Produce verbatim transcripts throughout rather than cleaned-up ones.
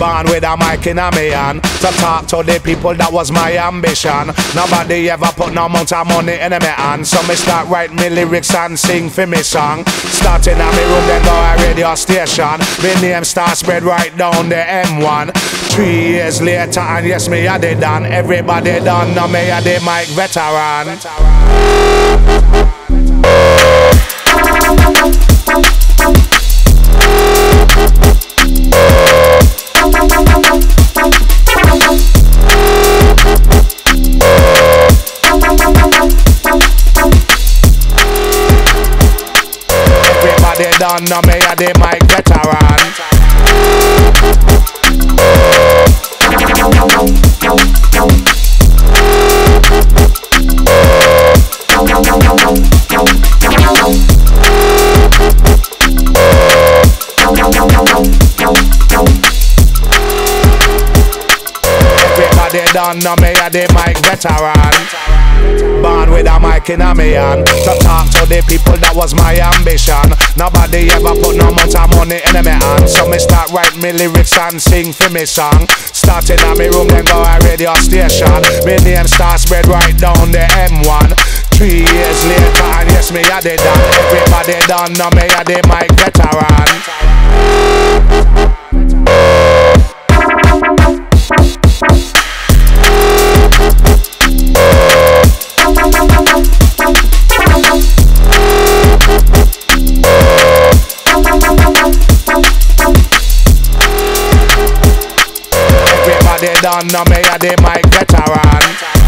Born with a mic in a me hand, to talk to the people, that was my ambition. Nobody ever put no amount of money in me hand, so me start write me lyrics and sing for me song. Starting at me room, then go a radio station. Me name start spread right down the M one. Three years later, and yes, me a the done. Everybody done, now me a the mic veteran. Everybody done, now me a the mic veteran. Everybody done, now me a the mic veteran. Born with a mic in a me hand, to talk to the people, that was my ambition. Nobody ever put no amount of money in me hand, so me start write me lyrics and sing for me song. Starting at me room, then go a radio station. Me name start spread right down the M one. Three years later, and yes, me a the done. Everybody done, now me a the mic veteran. Everybody done, now me a the mic veteran.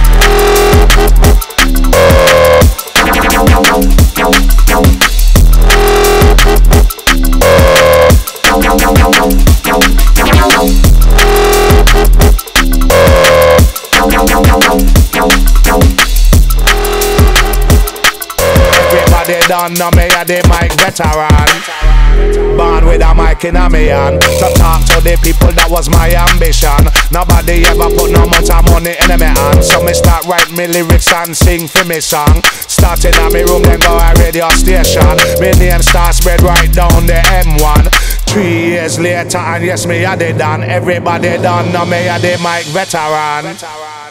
Everybody done, now me a the mic veteran. Born with a mic in a me hand, to talk to the people, that was my ambition. Nobody ever put no amount of money in me hand, so me start write me lyrics and sing for me song. Starting at me room, then go a radio station. Me name start spread right down the M one. Three years later, and yes, me a the done. Everybody done, now me a the mic veteran.